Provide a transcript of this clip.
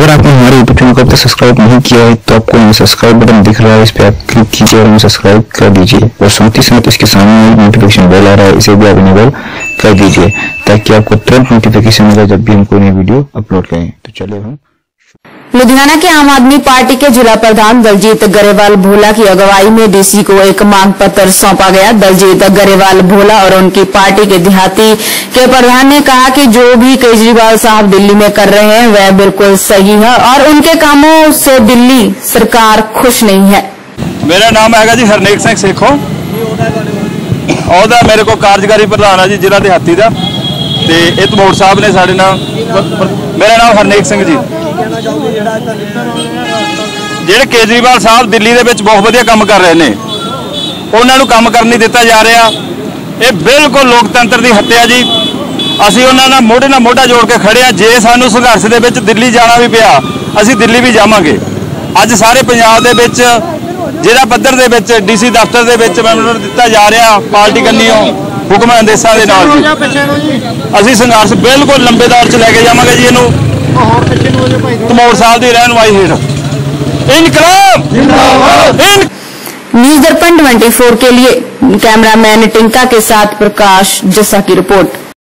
अगर आपने हमारे यूट्यूब चैनल को अब तक सब्सक्राइब नहीं किया है तो आपको सब्सक्राइब बटन दिख रहा है, इस पे आप क्लिक कीजिए और हमें सब्सक्राइब कर दीजिए। और साथ ही साथ इसके सामने नोटिफिकेशन बेल आ रहा है, इसे भी आप इनेबल कर दीजिए ताकि आपको तुरंत नोटिफिकेशन मिले जब भी हम कोई नई वीडियो अपलोड करें। तो चलिए हम लुधियाना के आम आदमी पार्टी के जिला प्रधान दलजीत गरेवाल भोला की अगुवाई में डीसी को एक मांग पत्र सौंपा गया। दलजीत गरेवाल भोला और उनकी पार्टी के देहाती के प्रधान ने कहा कि जो भी केजरीवाल साहब दिल्ली में कर रहे हैं वह बिल्कुल सही है और उनके कामों से दिल्ली सरकार खुश नहीं है। मेरा नाम है जी हरनेक सिंह सेखो, ਉਹਦਾ मेरे को कार्यकारी प्रधान है जी जिला देहाती का ते ਇਹ ਧਮੋੜ साहब ने साढ़े नाल। मेरा नाम हरनेक सिंह जी। ਜਿਹੜੇ केजरीवाल साहब दिल्ली ਦੇ ਵਿੱਚ बहुत ਵਧੀਆ ਕੰਮ कर रहे हैं, ਉਹਨਾਂ ਨੂੰ ਕੰਮ ਕਰਨ ਨਹੀਂ ਦਿੱਤਾ ਜਾ ਰਿਹਾ। ਇਹ ਬਿਲਕੁਲ ਲੋਕਤੰਤਰ ਦੀ ਹੱਤਿਆ ਜੀ। ਅਸੀਂ ਉਹਨਾਂ ਨਾਲ ਮੋਢਾ ਜੋੜ ਕੇ ਖੜੇ ਆ। ਜੇ ਸਾਨੂੰ ਸੰਘਰਸ਼ ਦੇ ਵਿੱਚ ਦਿੱਲੀ ਜਾਣਾ ਵੀ ਪਿਆ ਅਸੀਂ ਦਿੱਲੀ ਵੀ ਜਾਵਾਂਗੇ। ਅੱਜ ਸਾਰੇ ਪੰਜਾਬ ਦੇ ਵਿੱਚ ਜ਼ਿਲ੍ਹਾ ਪੱਧਰ ਦੇ ਵਿੱਚ ਡੀਸੀ ਦਫ਼ਤਰ ਦੇ ਵਿੱਚ ਮੈਨੂੰ ਦਿੱਤਾ ਜਾ ਰਿਹਾ ਪਾਰਟੀ ਕੰਨੀਓ ਹੁਕਮ ਆਦੇਸ਼ਾਂ ਦੇ ਨਾਲ ਜੀ। ਅਸੀਂ ਸੰਘਰਸ਼ ਬਿਲਕੁਲ ਲੰਬੇ ਦੌਰ 'ਚ ਲੈ ਕੇ ਜਾਵਾਂਗੇ ਜੀ। ਇਹਨੂੰ ਧਮੋੜ ਸਾਹਿਬ ਦੀ ਰਹਿਨੁਮਾਈ ਹੇਠ इनकलाब जिंदाबाद। न्यूज दर्पण 24 के लिए कैमरामैन टिंका के साथ प्रकाश जस्सा की रिपोर्ट।